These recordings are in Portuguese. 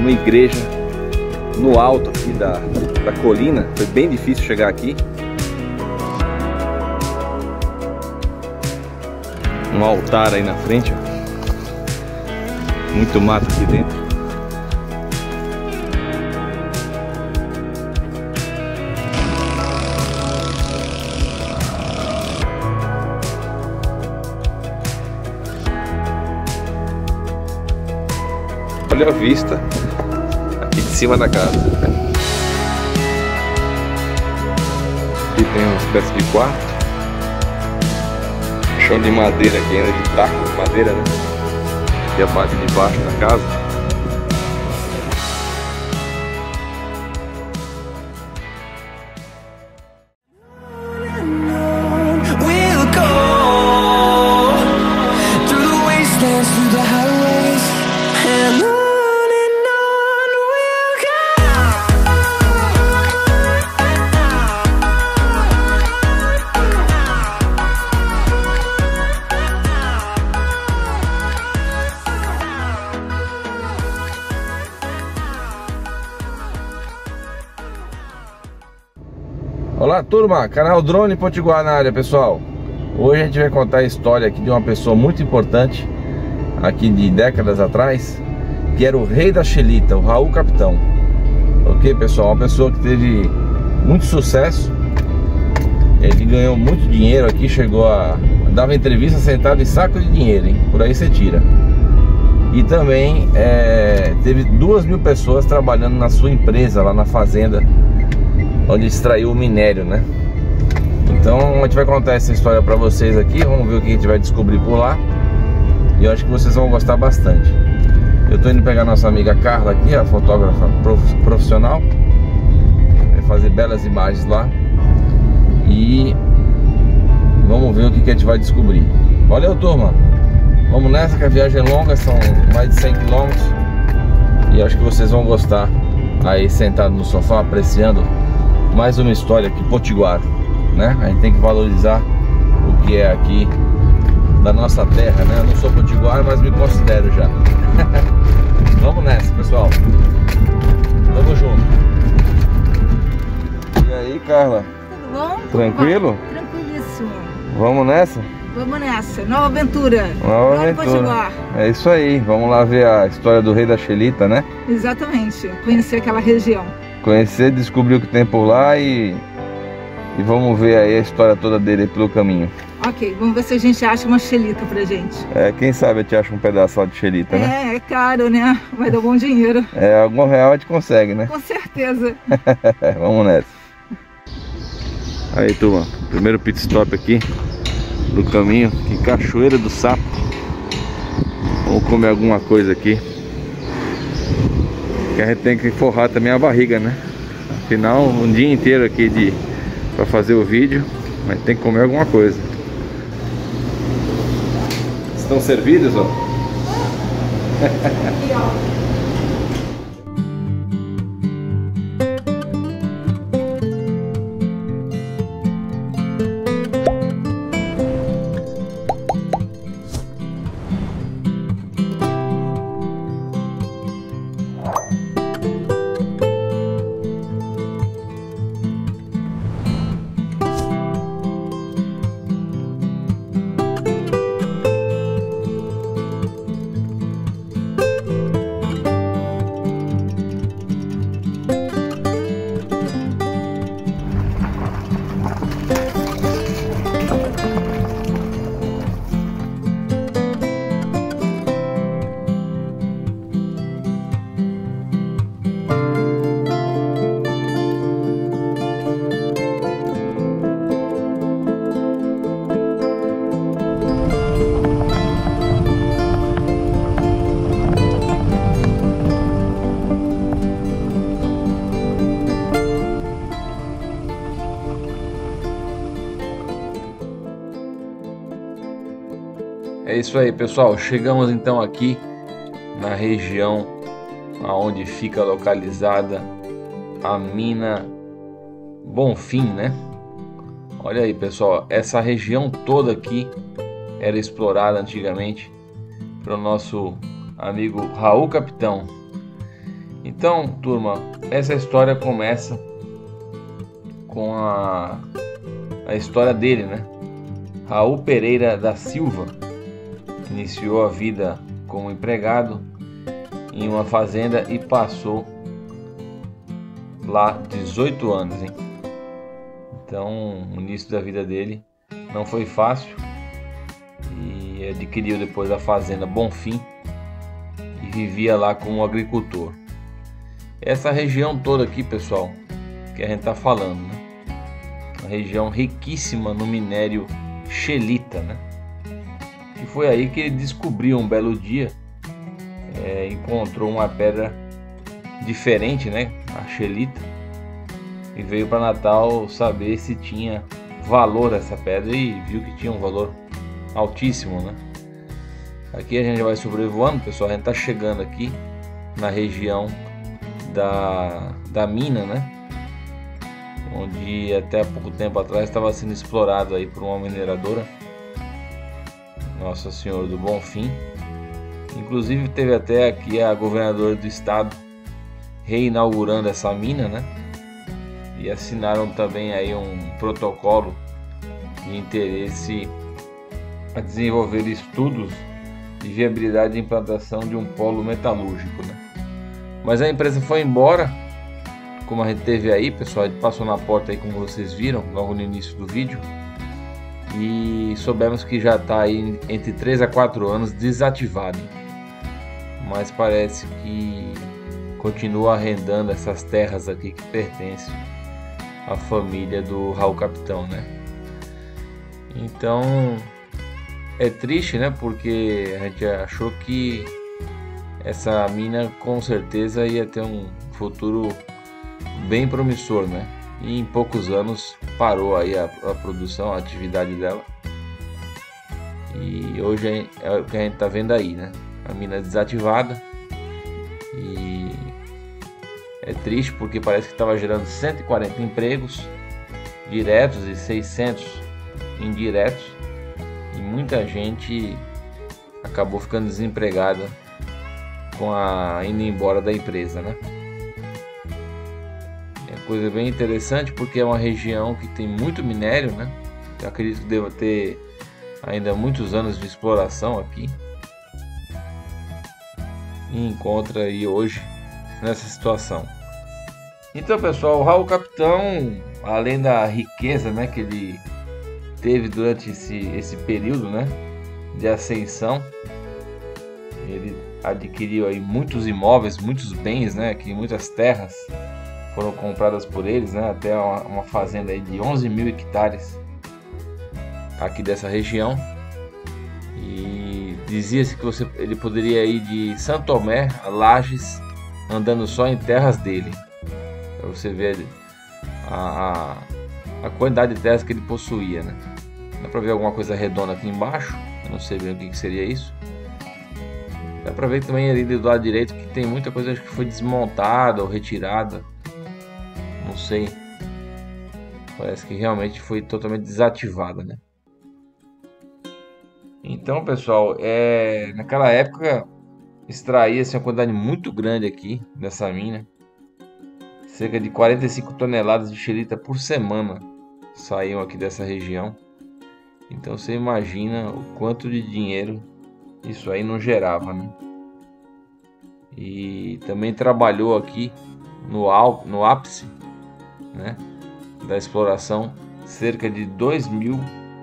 uma igreja no alto aqui da colina. Foi bem difícil chegar aqui. Um altar aí na frente, ó. Muito mato aqui dentro. Olha a vista aqui de cima da casa. Aqui tem uma espécie de quarto. Chão de madeira aqui, ainda de taco de madeira, né? E a parte de baixo da casa. Olá turma, canal Drone Potiguar na área, pessoal. Hoje a gente vai contar a história aqui de uma pessoa muito importante aqui de décadas atrás, que era o rei da Xelita, o Raul Capitão. Ok, pessoal, uma pessoa que teve muito sucesso. Ele ganhou muito dinheiro aqui, chegou a... dava entrevista sentado em saco de dinheiro, hein? Por aí você tira. E também teve 2.000 pessoas trabalhando na sua empresa, lá na fazenda onde extraiu o minério, né? Então a gente vai contar essa história pra vocês aqui. Vamos ver o que a gente vai descobrir por lá. E eu acho que vocês vão gostar bastante. Eu tô indo pegar nossa amiga Carla aqui, a fotógrafa profissional. Vai fazer belas imagens lá. E vamos ver o que a gente vai descobrir. Valeu, turma! Vamos nessa, que a viagem é longa, são mais de 100 km. E acho que vocês vão gostar aí sentado no sofá, apreciando mais uma história aqui, Potiguar, né? A gente tem que valorizar o que é aqui da nossa terra, né? Eu não sou potiguar, mas me considero já. Vamos nessa, pessoal. Tamo junto. E aí, Carla? Tudo bom? Tranquilo? Tranquilíssimo. Vamos nessa? Vamos nessa. Nova aventura. Nova aventura. É isso aí. Vamos lá ver a história do rei da Xelita, né? Exatamente. Conhecer aquela região. Conhecer, descobrir o que tem por lá e vamos ver aí a história toda dele pelo caminho. Ok, vamos ver se a gente acha uma Xelita pra gente. Quem sabe a gente acha um pedaço lá de Xelita, né? É caro, né? Vai dar bom dinheiro. Algum real a gente consegue, né? Com certeza. Vamos nessa. Aí, turma, primeiro pit stop aqui do caminho, aqui Cachoeira do Sapo. Vamos comer alguma coisa aqui, que a gente tem que forrar também a barriga, né? Afinal, um dia inteiro aqui pra fazer o vídeo, mas tem que comer alguma coisa. Estão servidos, ó? Aqui, ó. É isso aí, pessoal, chegamos então aqui na região onde fica localizada a mina Bonfim, né? Olha aí, pessoal, essa região toda aqui era explorada antigamente pelo nosso amigo Raul Capitão. Então, turma, essa história começa com a história dele, né? Raul Pereira da Silva iniciou a vida como empregado em uma fazenda e passou lá 18 anos, hein? Então, o início da vida dele não foi fácil e adquiriu depois a fazenda Bonfim e vivia lá como agricultor. Essa região toda aqui, pessoal, que a gente tá falando, né? Uma região riquíssima no minério xelita, né? E foi aí que ele descobriu um belo dia, encontrou uma pedra diferente, né? A xelita, e veio para Natal saber se tinha valor essa pedra e viu que tinha um valor altíssimo, né? Aqui a gente vai sobrevoando, pessoal. A gente tá chegando aqui na região da mina, né? Onde até há pouco tempo atrás estava sendo explorado aí por uma mineradora, Nossa Senhora do Bonfim. Inclusive teve até aqui a governadora do estado reinaugurando essa mina, né? E assinaram também aí um protocolo de interesse a desenvolver estudos de viabilidade de implantação de um polo metalúrgico, né? Mas a empresa foi embora, como a gente teve aí, pessoal. A gente passou na porta aí, como vocês viram logo no início do vídeo, e soubemos que já está aí entre 3 a 4 anos desativado, mas parece que continua arrendando essas terras aqui que pertencem à família do Raul Capitão, né? Então é triste, né? Porque a gente achou que essa mina com certeza ia ter um futuro bem promissor, né? E em poucos anos parou aí a produção, a atividade dela. E hoje é o que a gente tá vendo aí, né? A mina desativada. E é triste porque parece que estava gerando 140 empregos diretos e 600 indiretos. E muita gente acabou ficando desempregada com a indo embora da empresa, né? É coisa bem interessante porque é uma região que tem muito minério, né? Eu acredito que deva ter ainda muitos anos de exploração aqui. E encontra aí hoje nessa situação. Então, pessoal, o Raul Capitão, além da riqueza, né, que ele teve durante esse período, né, de ascensão, ele adquiriu aí muitos imóveis, muitos bens, né, que muitas terras foram compradas por eles, né, até uma fazenda aí de 11 mil hectares aqui dessa região. E dizia-se que ele poderia ir de Santo Tomé a Lages andando só em terras dele, para você ver a quantidade de terras que ele possuía, né? Dá para ver alguma coisa redonda aqui embaixo, eu não sei bem o que seria isso. Dá para ver também ali do lado direito que tem muita coisa que foi desmontada ou retirada, não sei, parece que realmente foi totalmente desativada, né? Então, pessoal, naquela época extraía-se uma quantidade muito grande aqui dessa mina, cerca de 45 toneladas de xelita por semana saíam aqui dessa região. Então você imagina o quanto de dinheiro isso aí não gerava, né? E também trabalhou aqui no ápice, né, da exploração cerca de 2.000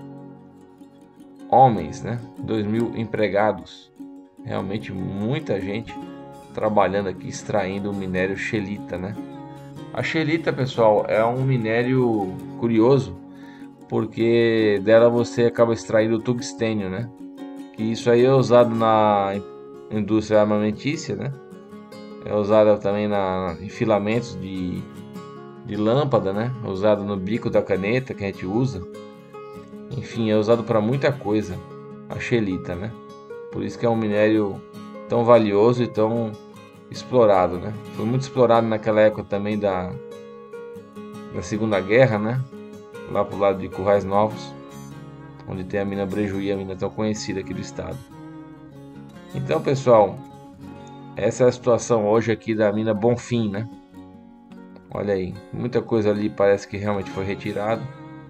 homens, né? 2.000 empregados. Realmente muita gente trabalhando aqui extraindo o minério xelita, né? A xelita, pessoal, é um minério curioso porque dela você acaba extraindo o tungstênio, né? Que isso aí é usado na indústria armamentícia, né? É usado também em filamentos de lâmpada, né? É usado no bico da caneta que a gente usa. Enfim, é usado para muita coisa a xelita, né? Por isso que é um minério tão valioso e tão explorado, né? Foi muito explorado naquela época também da Segunda Guerra, né? Lá pro lado de Currais Novos, onde tem a mina Brejuí, a mina tão conhecida aqui do estado. Então, pessoal, essa é a situação hoje aqui da mina Bonfim, né? Olha aí, muita coisa ali parece que realmente foi retirado.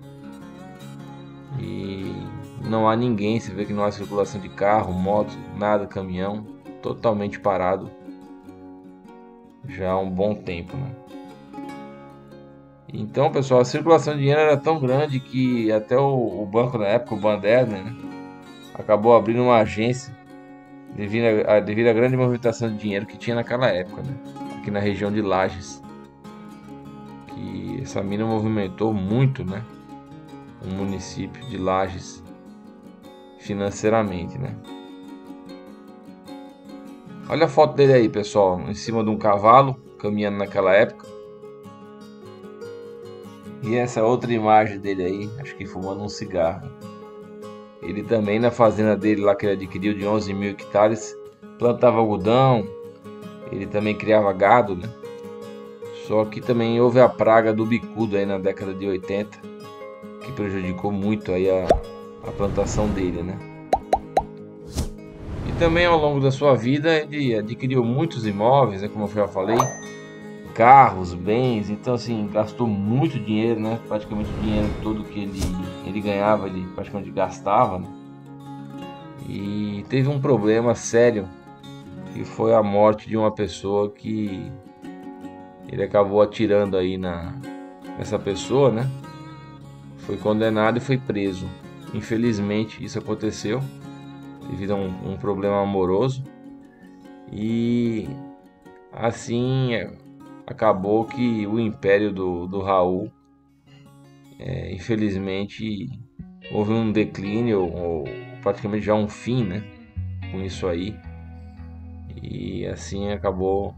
E não há ninguém, você vê que não há circulação de carro, moto, nada, caminhão, totalmente parado já há um bom tempo, né? Então, pessoal, a circulação de dinheiro era tão grande que até o banco na época, o Banderner, né, acabou abrindo uma agência devido à grande movimentação de dinheiro que tinha naquela época, né? Aqui na região de Lages, que essa mina movimentou muito, né? O município de Lages financeiramente, né? Olha a foto dele aí, pessoal, em cima de um cavalo, caminhando naquela época. E essa outra imagem dele aí, acho que fumando um cigarro. Ele também na fazenda dele lá que ele adquiriu de 11 mil hectares, plantava algodão, ele também criava gado, né? Só que também houve a praga do bicudo aí na década de 80, que prejudicou muito aí a plantação dele, né? E também ao longo da sua vida ele adquiriu muitos imóveis, né, como eu já falei, carros, bens, então assim, gastou muito dinheiro, né? Praticamente o dinheiro todo que ele ganhava, ele praticamente gastava, né? E teve um problema sério, que foi a morte de uma pessoa que ele acabou atirando aí nessa pessoa, né? Foi condenado e foi preso. Infelizmente isso aconteceu devido a um problema amoroso, e assim acabou que o império do Raul, infelizmente, houve um declínio, ou praticamente já um fim, né, com isso aí, e assim acabou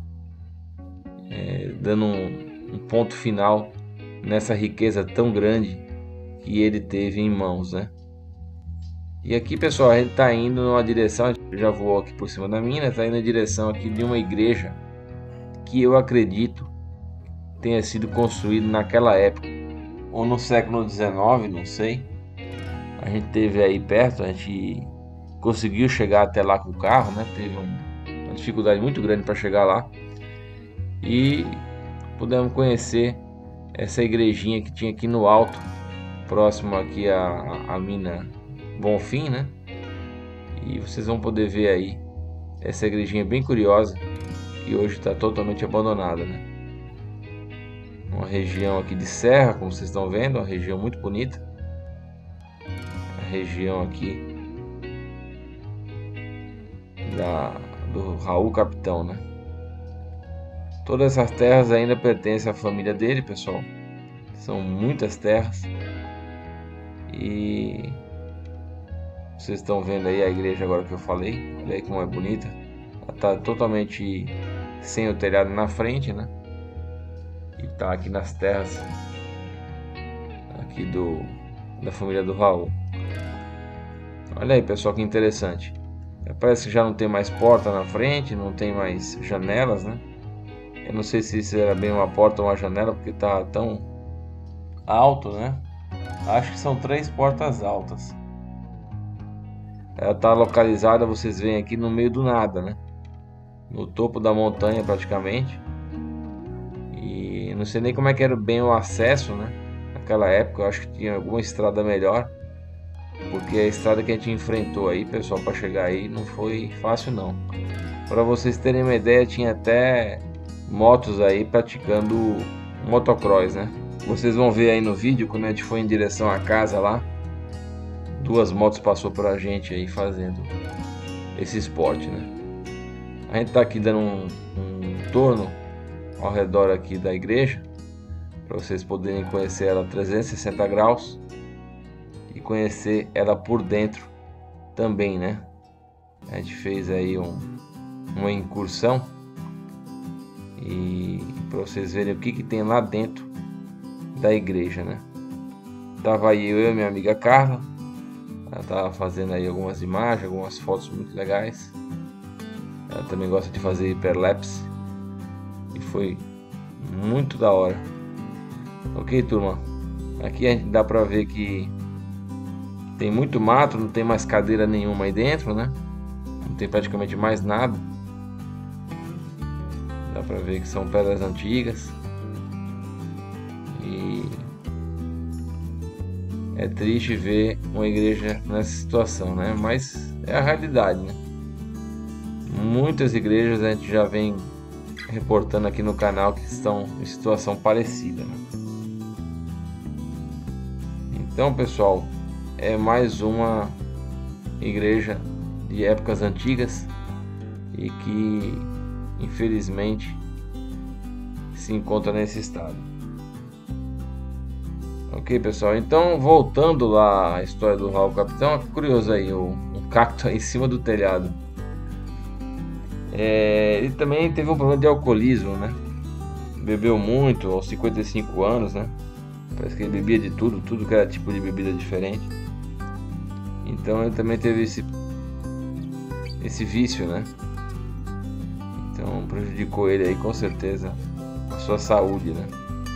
dando um ponto final nessa riqueza tão grande que ele teve em mãos, né. E aqui, pessoal, a gente está indo numa direção, já voou aqui por cima da mina, está indo na direção aqui de uma igreja que eu acredito tenha sido construído naquela época, ou no século XIX, não sei. A gente teve aí perto, a gente conseguiu chegar até lá com o carro, né? Teve uma dificuldade muito grande para chegar lá, e pudemos conhecer essa igrejinha que tinha aqui no alto, próximo aqui à mina Bonfim, né? E vocês vão poder ver aí essa igrejinha bem curiosa, que hoje está totalmente abandonada, né? Uma região aqui de serra, como vocês estão vendo, uma região muito bonita. A região aqui do Raul Capitão, né? Todas essas terras ainda pertencem à família dele, pessoal. São muitas terras. E vocês estão vendo aí a igreja agora que eu falei. Olha aí como é bonita. Ela está totalmente sem o telhado na frente, né? E tá aqui nas terras aqui da família do Raul. Olha aí, pessoal, que interessante. Parece que já não tem mais porta na frente, não tem mais janelas, né? Eu não sei se isso era bem uma porta ou uma janela, porque tá tão alto, né? Acho que são 3 portas altas. Ela tá localizada, vocês veem aqui no meio do nada, né? No topo da montanha praticamente. E não sei nem como é que era bem o acesso, né? Naquela época eu acho que tinha alguma estrada melhor, porque a estrada que a gente enfrentou aí, pessoal, para chegar aí não foi fácil não. Para vocês terem uma ideia, tinha até motos aí praticando motocross, né? Vocês vão ver aí no vídeo, quando a gente foi em direção à casa lá, 2 motos passou por a gente aí fazendo esse esporte, né? A gente tá aqui dando um torno ao redor aqui da igreja, para vocês poderem conhecer ela 360 graus e conhecer ela por dentro também, né? A gente fez aí uma incursão, e para vocês verem o que tem lá dentro da igreja, né? Tava aí eu e minha amiga Carla, ela tava fazendo aí algumas imagens, algumas fotos muito legais. Ela também gosta de fazer hiperlapse e foi muito da hora. Ok, turma? Aqui a gente dá pra ver que tem muito mato, não tem mais cadeira nenhuma aí dentro, né? Não tem praticamente mais nada. Dá pra ver que são pedras antigas. E é triste ver uma igreja nessa situação, né? Mas é a realidade, né? Muitas igrejas a gente já vem reportando aqui no canal que estão em situação parecida, né? Então, pessoal, é mais uma igreja de épocas antigas e que infelizmente se encontra nesse estado. Ok, pessoal, então voltando lá à história do Raul Capitão, que curioso aí, um cacto aí em cima do telhado. Ele também teve um problema de alcoolismo, né? Bebeu muito aos 55 anos, né? Parece que ele bebia de tudo que era tipo de bebida diferente. Então ele também teve esse vício, né? Então prejudicou ele aí com certeza a sua saúde, né?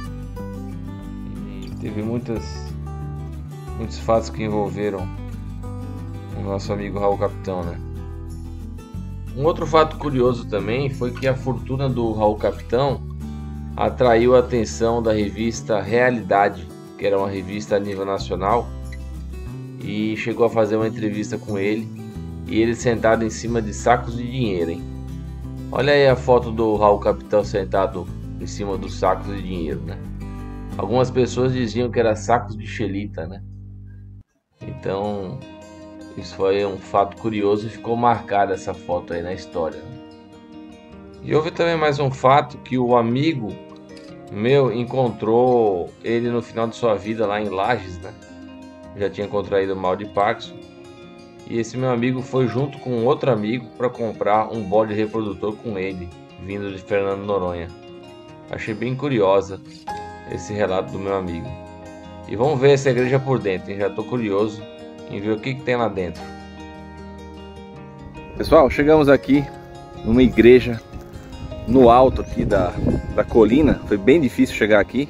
E teve muitos fatos que envolveram o nosso amigo Raul Capitão, né? Um outro fato curioso também foi que a fortuna do Raul Capitão atraiu a atenção da revista Realidade, que era uma revista a nível nacional, e chegou a fazer uma entrevista com ele, e ele sentado em cima de sacos de dinheiro, hein? Olha aí a foto do Raul Capitão sentado em cima dos sacos de dinheiro, né? Algumas pessoas diziam que era sacos de xelita, né? Então isso foi um fato curioso e ficou marcada essa foto aí na história, né? E houve também mais um fato que o amigo meu encontrou ele no final de sua vida lá em Lages, né? Já tinha contraído mal de Parkinson. E esse meu amigo foi junto com outro amigo para comprar um bode reprodutor com ele, vindo de Fernando Noronha. Achei bem curiosa esse relato do meu amigo. E vamos ver essa igreja por dentro, hein? Já estou curioso em ver o que tem lá dentro. Pessoal, chegamos aqui numa igreja no alto aqui da colina. Foi bem difícil chegar aqui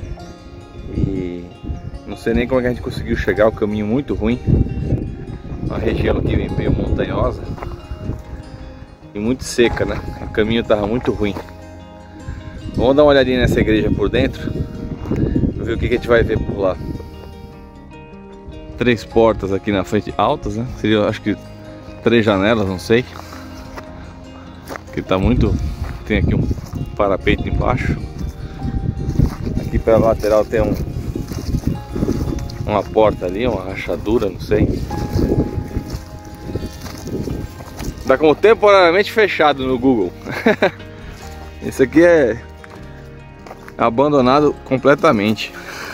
e não sei nem como é que a gente conseguiu chegar, o caminho muito ruim. Uma região aqui meio montanhosa e muito seca, né? O caminho estava muito ruim. Vamos dar uma olhadinha nessa igreja por dentro, para ver o que a gente vai ver por lá. 3 portas aqui na frente altas, né? Seria, acho que 3 janelas, não sei. Que tá muito... Tem aqui um parapeito embaixo. Aqui para a lateral tem uma porta ali, uma rachadura, não sei. Tá como temporariamente fechado no Google. Esse aqui é abandonado completamente.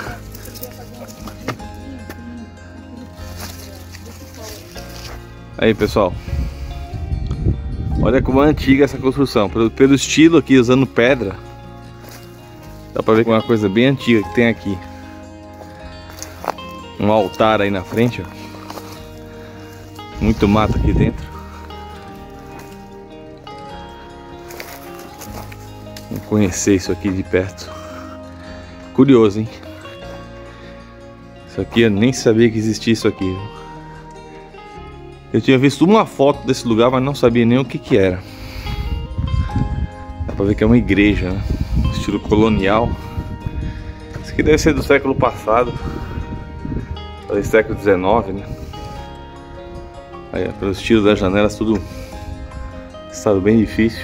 Aí, pessoal, olha como é antiga essa construção. Pelo estilo aqui, usando pedra, dá pra ver que é uma coisa bem antiga que tem aqui. Um altar aí na frente, ó. Muito mato aqui dentro. Vamos conhecer isso aqui de perto. Curioso, hein? Isso aqui eu nem sabia que existia isso aqui. Eu tinha visto uma foto desse lugar, mas não sabia nem o que era. Dá pra ver que é uma igreja, né? Estilo colonial. Isso aqui deve ser do século passado, talvez século XIX, né? Aí, pelo estilo das janelas, tudo estado bem difícil.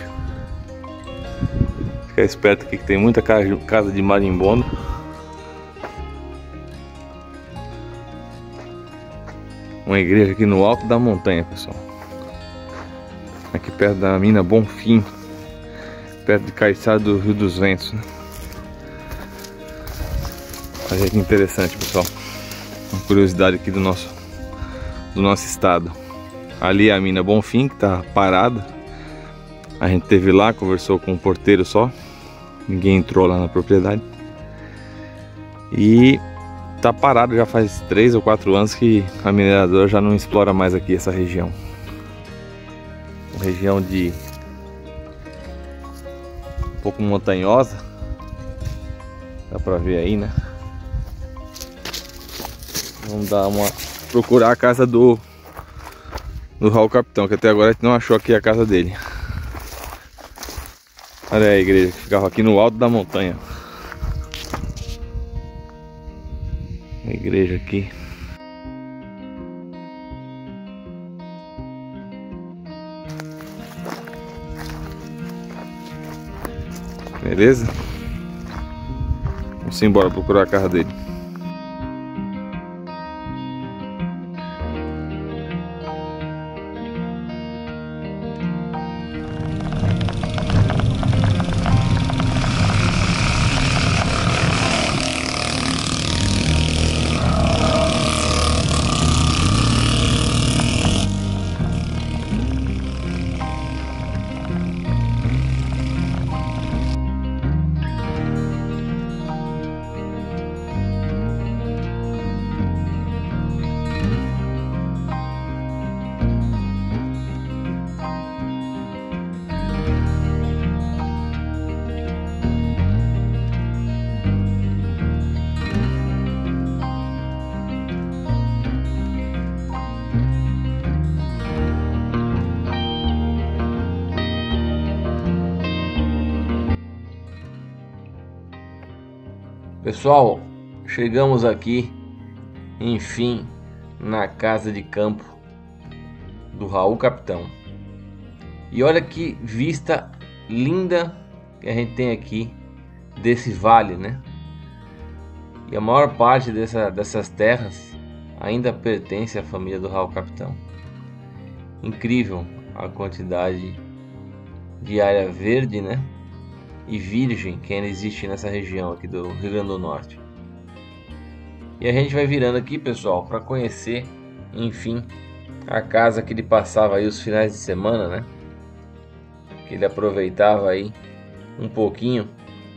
Ficar esperto aqui que tem muita casa de marimbondo. Uma igreja aqui no alto da montanha, pessoal. Aqui perto da mina Bonfim, perto de Caiçara do Rio dos Ventos, né? Olha que interessante, pessoal. Uma curiosidade aqui do nosso estado. Ali é a mina Bonfim, que tá parada. A gente esteve lá, conversou com o porteiro só. Ninguém entrou lá na propriedade. E tá parado já faz 3 ou 4 anos que a mineradora já não explora mais aqui essa região. Uma região de um pouco montanhosa. Dá pra ver aí, né? Vamos dar procurar a casa do Raul Capitão, que até agora a gente não achou aqui a casa dele. Olha a igreja que ficava aqui no alto da montanha. A igreja aqui. Beleza? Vamos embora procurar a casa dele. Pessoal, chegamos aqui, enfim, na casa de campo do Raul Capitão. E olha que vista linda que a gente tem aqui desse vale, né? E a maior parte dessas terras ainda pertence à família do Raul Capitão. Incrível a quantidade de área verde, né? E virgem que ainda existe nessa região aqui do Rio Grande do Norte. E a gente vai virando aqui, pessoal, para conhecer, enfim, a casa que ele passava aí os finais de semana, né? Que ele aproveitava aí um pouquinho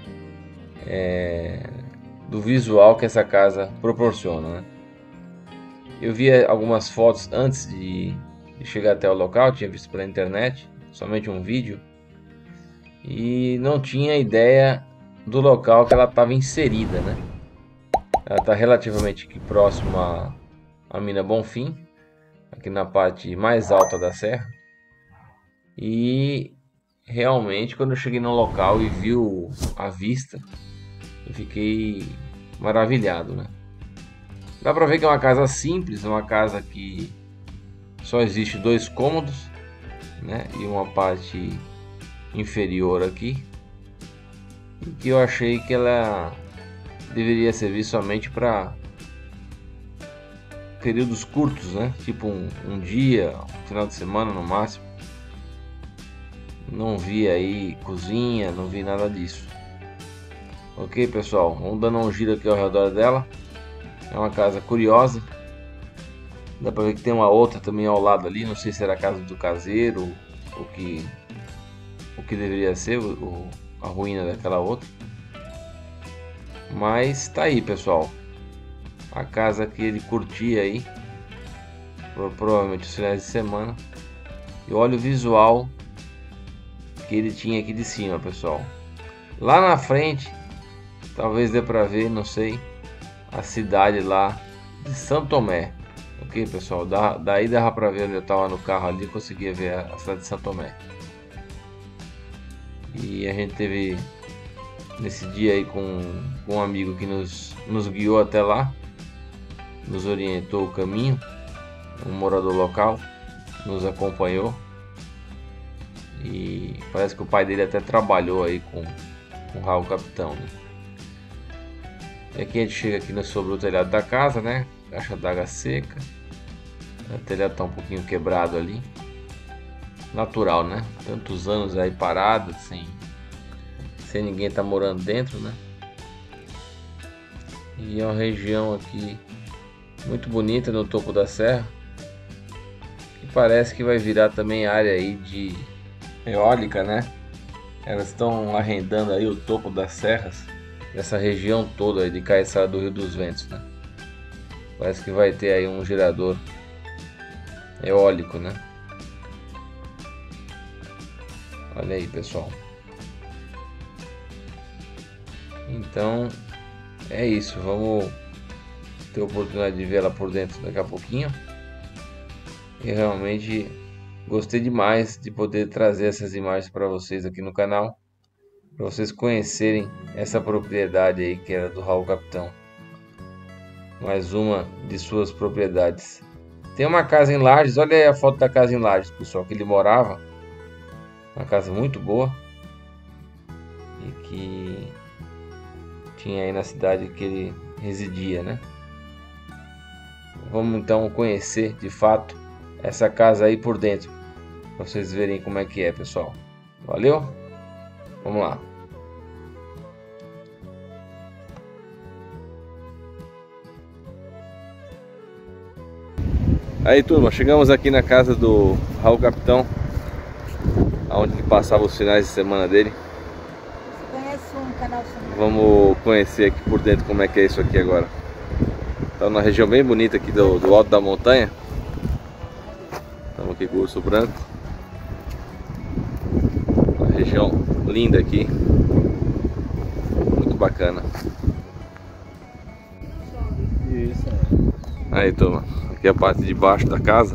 do visual que essa casa proporciona, né? Eu vi algumas fotos antes de chegar até o local, tinha visto pela internet, somente um vídeo. E não tinha ideia do local que ela estava inserida, né? Ela está relativamente aqui próximo à mina Bonfim, aqui na parte mais alta da serra. E realmente, quando eu cheguei no local e vi a vista, eu fiquei maravilhado, né? Dá pra ver que é uma casa simples, uma casa que só existe 2 cômodos, né? E uma parte inferior aqui, e que eu achei que ela deveria servir somente para períodos curtos, né? Tipo um dia, um final de semana no máximo. Não vi aí cozinha, não vi nada disso. Ok, pessoal, vamos dando um giro aqui ao redor dela. É uma casa curiosa. Dá pra ver que tem uma outra também ao lado ali. Não sei se era a casa do caseiro, o que deveria ser a ruína daquela outra. Mas tá aí, pessoal, a casa que ele curtia aí, provavelmente os finais de semana. E olha o visual que ele tinha aqui de cima, pessoal. Lá na frente, talvez dê pra ver, não sei, a cidade lá de São Tomé. Ok, pessoal, daí dava pra ver onde eu tava no carro ali, conseguia ver a cidade de São Tomé. E a gente teve nesse dia aí com um amigo que nos guiou até lá, nos orientou o caminho, um morador local, nos acompanhou. E parece que o pai dele até trabalhou aí com o Raul Capitão, né? E aqui a gente chega aqui sobre o telhado da casa, né? Caixa d'água seca. O telhado tá um pouquinho quebrado ali. Natural, né? Tantos anos aí parado, sem ninguém tá morando dentro, né? E é uma região aqui muito bonita no topo da serra, que parece que vai virar também área aí de eólica, né? Elas estão arrendando aí o topo das serras, dessa região toda aí de Caiçara do Rio dos Ventos, né? Parece que vai ter aí um gerador eólico, né? Olha aí, pessoal. Então é isso, vamos ter a oportunidade de ver ela por dentro daqui a pouquinho. E realmente gostei demais de poder trazer essas imagens para vocês aqui no canal. para vocês conhecerem essa propriedade aí que era do Raul Capitão. Mais uma de suas propriedades. Tem uma casa em Lages, olha aí a foto da casa em Lages, pessoal, que ele morava. Uma casa muito boa e que tinha aí na cidade que ele residia, né? Vamos então conhecer de fato essa casa aí por dentro, para vocês verem como é que é, pessoal. Valeu? Vamos lá. Aí, turma, chegamos aqui na casa do Raul Capitão, onde ele passava os finais de semana dele. Conhece um canal chamado... Vamos conhecer aqui por dentro como é que é isso aqui agora. Estamos numa região bem bonita aqui do alto da montanha. Estamos aqui com o Urso Branco. Uma região linda aqui. Muito bacana. Isso. Aí, turma, aqui é a parte de baixo da casa.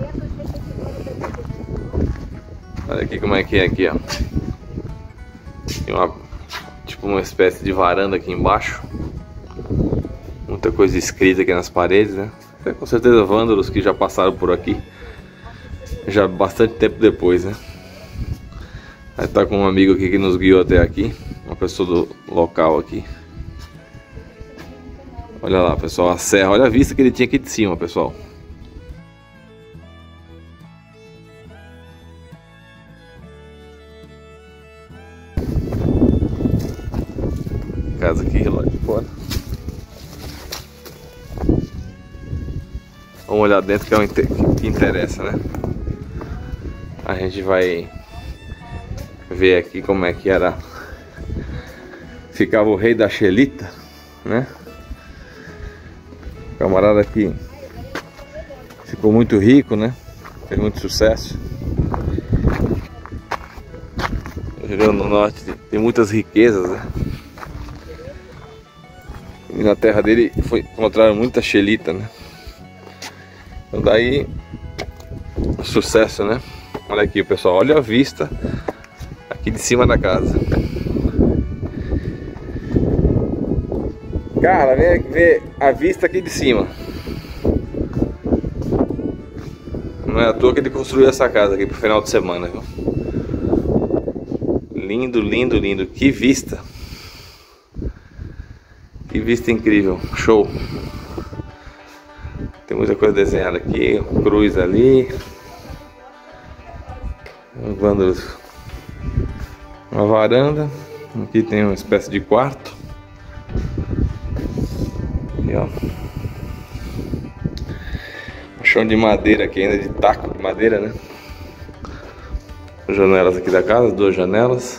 Olha aqui como é que é aqui, ó. Tem tipo uma espécie de varanda aqui embaixo. Muita coisa escrita aqui nas paredes, né? Com certeza vândalos que já passaram por aqui. Já bastante tempo depois, né? Aí tá com um amigo aqui que nos guiou até aqui. Uma pessoa do local aqui. Olha lá, pessoal, a serra. Olha a vista que ele tinha aqui de cima, pessoal. Casa aqui lá de fora. Vamos olhar dentro que é o que interessa, né? A gente vai ver aqui como é que era. Ficava o rei da Xelita, né? O camarada aqui ficou muito rico, né? Fez muito sucesso. O Rio Grande do Norte tem muitas riquezas, né? E na terra dele encontraram muita xelita, né? Então daí sucesso, né? Olha aqui, pessoal, olha a vista aqui de cima da casa. Cara, vem ver a vista aqui de cima. Não é à toa que ele construiu essa casa aqui pro final de semana, viu? Lindo, lindo, lindo. Que vista! Que vista incrível. Show! Tem muita coisa desenhada aqui. Cruz ali. Vândalos. Uma varanda. Aqui tem uma espécie de quarto. Aqui, ó. Chão de madeira aqui ainda, de taco de madeira, né? Janelas aqui da casa, 2 janelas.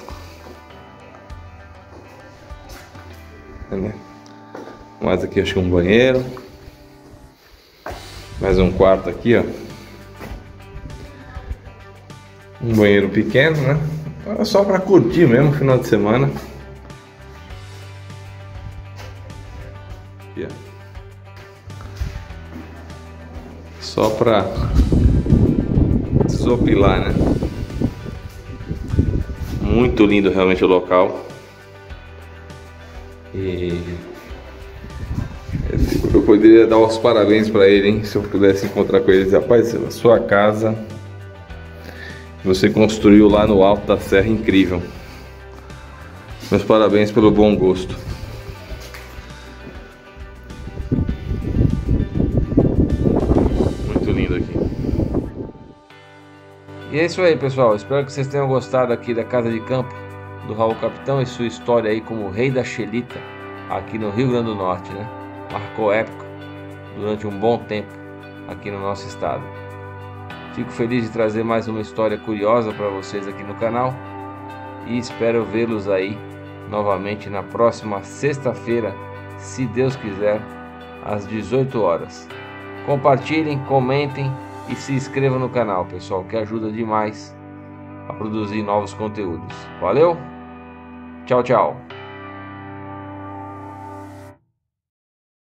Mais aqui acho que um banheiro. Mais um quarto aqui, ó. Um banheiro pequeno, né? É só para curtir mesmo, final de semana. Aqui, ó. Só para desopilar, né? Muito lindo realmente o local. E eu poderia dar os parabéns para ele, hein? Se eu pudesse encontrar com ele, rapaz, a sua casa você construiu lá no alto da serra, incrível. Meus parabéns pelo bom gosto. Muito lindo aqui. E é isso aí, pessoal. Espero que vocês tenham gostado aqui da casa de campo do Raul Capitão e sua história aí como rei da Xelita aqui no Rio Grande do Norte, né? Marcou época durante um bom tempo aqui no nosso estado. Fico feliz de trazer mais uma história curiosa para vocês aqui no canal e espero vê-los aí novamente na próxima sexta-feira, se Deus quiser, às 18 horas. Compartilhem, comentem e se inscrevam no canal, pessoal, que ajuda demais a produzir novos conteúdos. Valeu? Tchau, tchau!